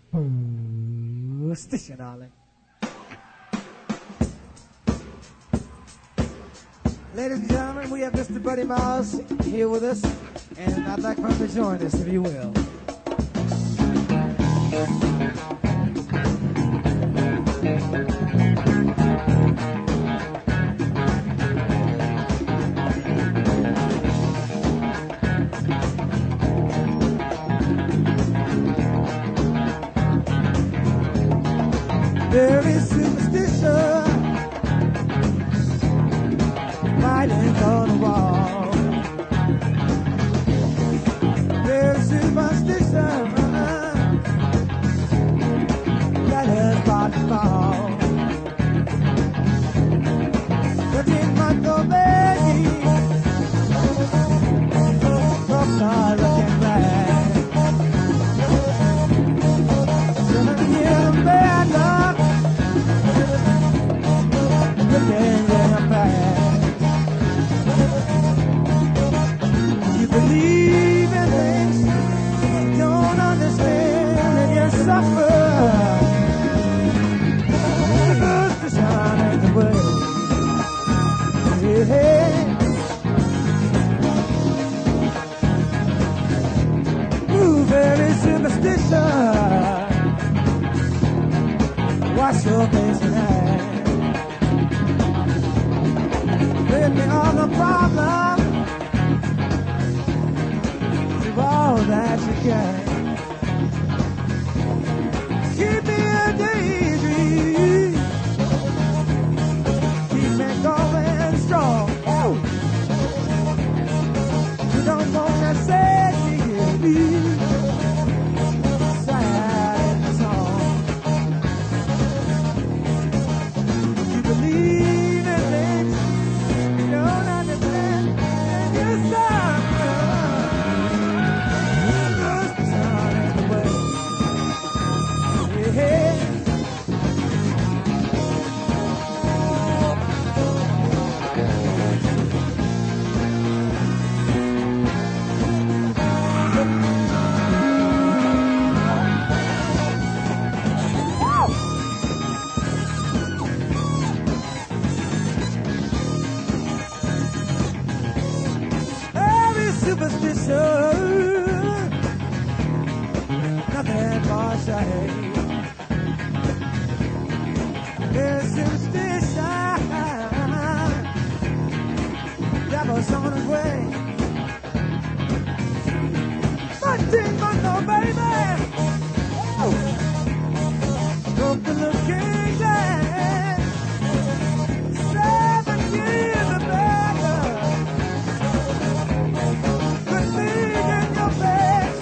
Station, darling. Ladies and gentlemen, we have Mr. Buddy Miles here with us, and I'd like for him to join us, if you will. Very superstitious, writing on the wall. Very superstitious, let us watch the ball. 13-month-old baby, folks are looking back. 7 years of bad luck. You believe in things you don't understand, and you suffer. The first to shine in the way. Yeah. Ooh, very superstitious. Wash your face and hands. Let me on the problem. Do all that you can. Keep me a daydream. Keep me going strong. Oh. You don't wanna say to me. Sad in the song. You believe in things you don't understand, and you suffer. Just turn it away. Yeah. Very superstitious, nothing more to hate. Very superstitious, devil's on his way. 13-month-old baby, broke the little king down. 7 years of bad luck. Good thing in your face.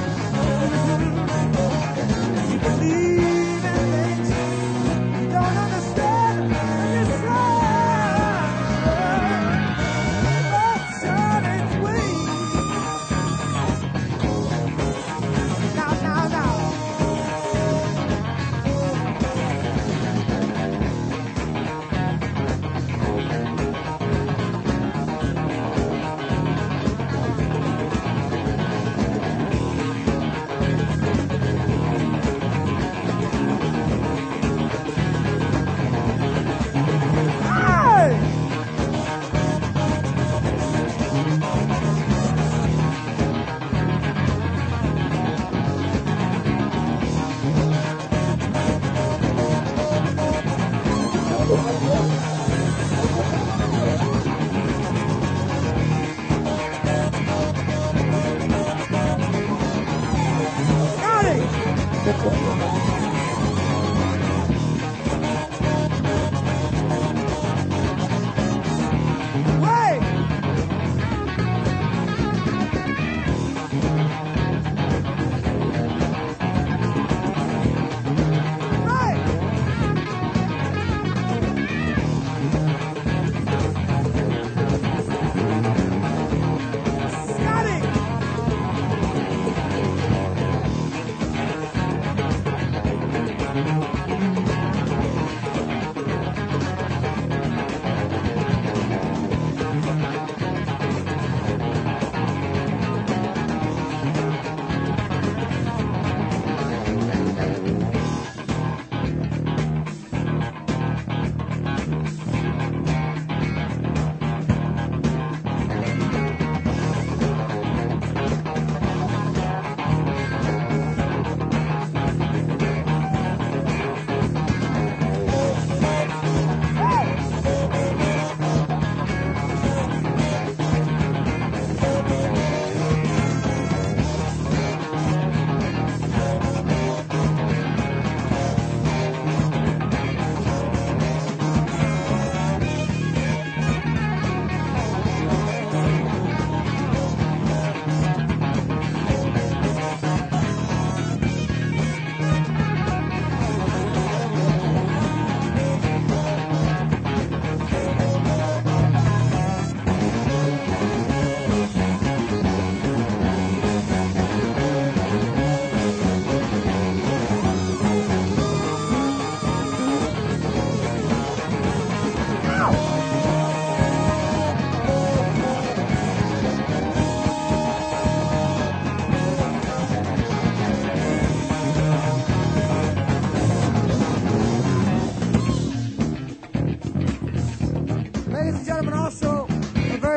You believe in things you don't understand, and you suffer. That's on its way. Now. Hey! Got it! Wait! Right! Scotty!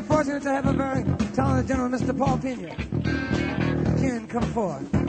fortunate to have a very talented gentleman, Mr. Paul Pena. Ken, come forward.